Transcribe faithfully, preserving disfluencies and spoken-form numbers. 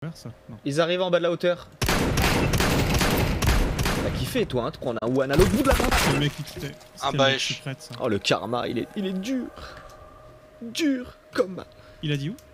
Ça non. Ils arrivent en bas de la hauteur. T'as kiffé toi hein, de prendre un one à l'autre bout de la map. Le mec qui quittait. Ah bah je suis prête ça. Oh le karma, il est, il est dur. Dur comme... Il a dit où?